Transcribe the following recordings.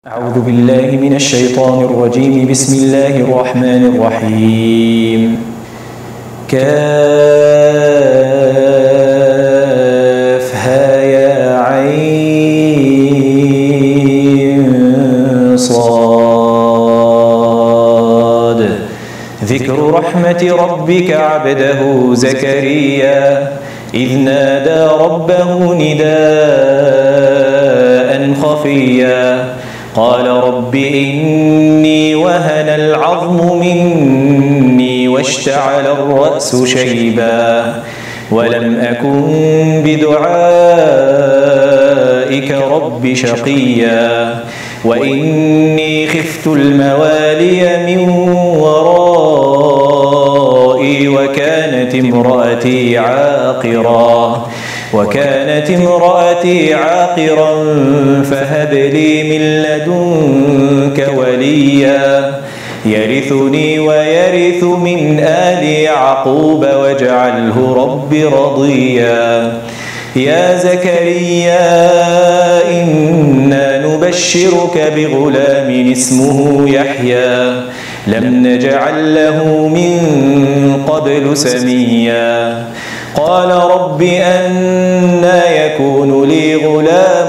أعوذ بالله من الشيطان الرجيم. بسم الله الرحمن الرحيم. كافها يا عين صاد. ذكر رحمة ربك عبده زكريا إذ نادى ربه نداء خفيا قال رب إني وهن العظم مني واشتعل الرأس شيبا ولم أكن بدعائك رب شقيا وإني خفت الموالي من ورائي وكانت امرأتي عاقرا فهب لي من لدنك وليا يرثني ويرث من آل يعقوب واجعله رب رضيا. يا زكريا إنا نبشرك بغلام اسمه يحيى لم نجعل له من قبل سميا قال رب أنى يكون لي غلام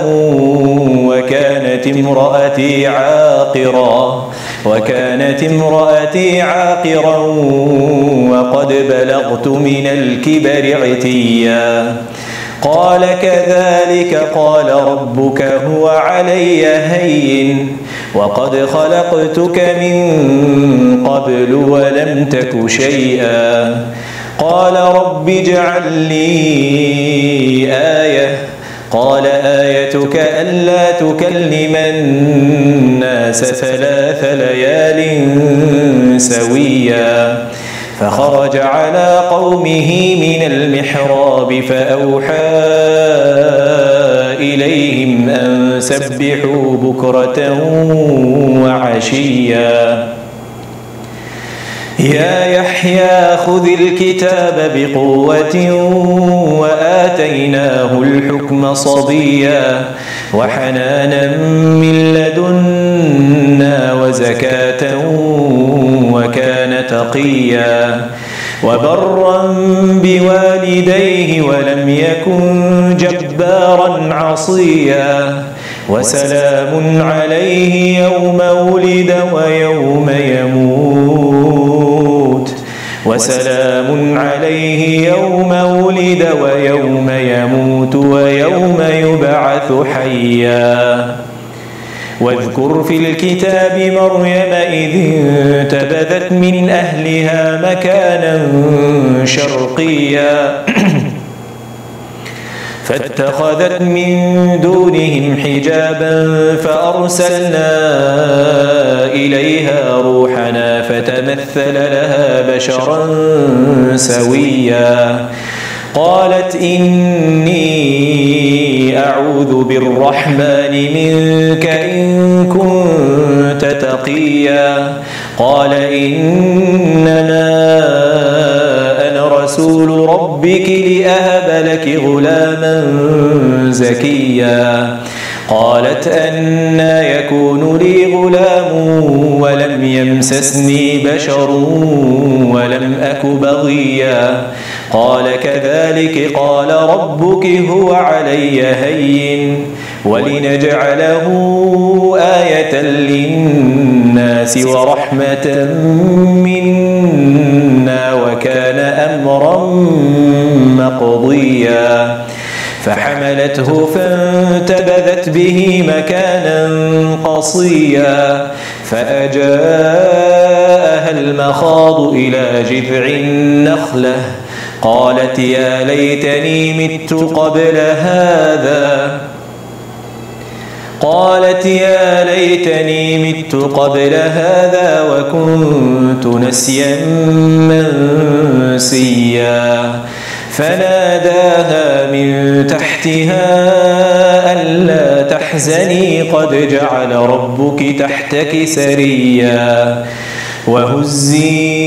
وكانت امرأتي عاقرا وقد بلغت من الكبر عتيا قال كذلك قال ربك هو علي هين وقد خلقتك من قبل ولم تك شيئا قال رب اجعل لي آية قال آيتك ألا تكلم الناس 3 ليال سويا فخرج على قومه من المحراب فأوحى إليهم أن سبحوا بكرة وعشيا. يا يحيى خذ الكتاب بقوة وآتيناه الحكم صبيا وحنانا من لدنا وزكاة وكان تقيا وبرا بوالديه ولم يكن جبارا عصيا وسلام عليه يوم ولد ويوم يموت ويوم يبعث حيا. واذكر في الكتاب مريم إذ انتبذت من أهلها مكانا شرقيا فاتخذت من دونهم حجابا فأرسلنا إليها روحنا فتمثل لها بشرا سويا قالت إني أعوذ بالرحمن منك إن كنت تقيا قال إنما أنا رسول ربك لأهب لك غلاما زكيا قالت أنى يكون لي غلام ولم يمسسني بشر ولم أك بغيا قال كذلك قال ربك هو علي هين ولنجعله آية للناس ورحمة منا وكان أمرا مقضيا فحملته فانتبذت به مكانا قصيا فأجاءها المخاض إلى جذع النخلة قالت يا ليتني مت قبل هذا وكنت نسيا منسيا فناداها من تحتها ألا تحزني قد جعل ربك تحتك سريا وهزي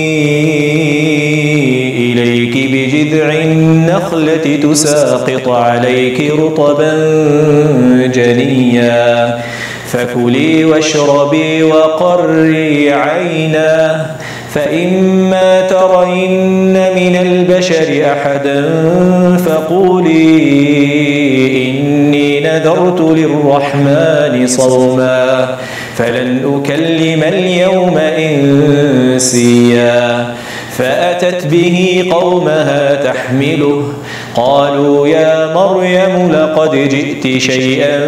إليك بجذع النخلة تساقط عليك رطبا جنيا فكلي واشربي وقري عينا، فإما ترين من البشر أحدا فقولي إني نذرت للرحمن صوما فلن أكلم اليوم إنسيا. فأتت به قومها تحمله، قالوا يا مريم لقد جئت شيئا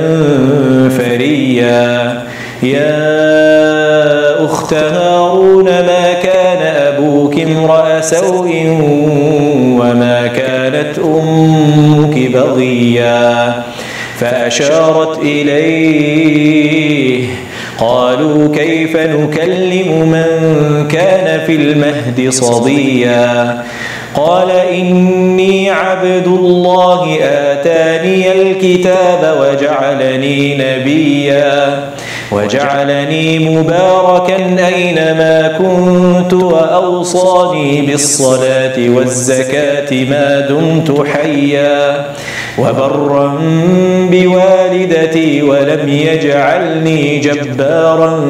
فريا. يا أخت هارون ما كان أبوك امرأ سوء وما كانت أمك بغيا. فأشارت إليه، قالوا كيف نكلم من كان في المهد صبيا. قال إني عبد الله آتاني الكتاب وجعلني نبيا وجعلني مباركا أينما كنت وأوصاني بالصلاة والزكاة ما دمت حيا وبرا بوالدتي ولم يجعلني جبارا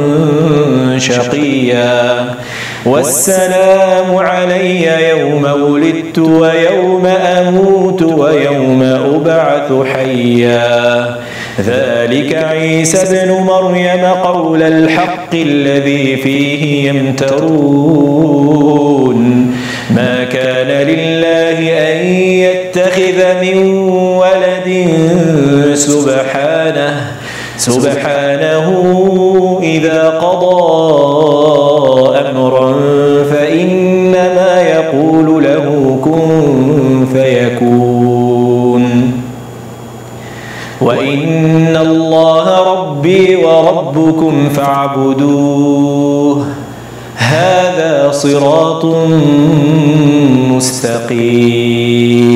شقيا. والسلام علي يوم ولدت ويوم أموت ويوم أبعث حيا. ذلك عيسى ابن مريم قول الحق الذي فيه يمترون. ما كان لله أن يتخذ من ولد سبحانه إذا قضى أمرا فإنما يقول له كن فيكون. وإن الله ربي وربكم فاعبدوه هذا صراط مستقيم.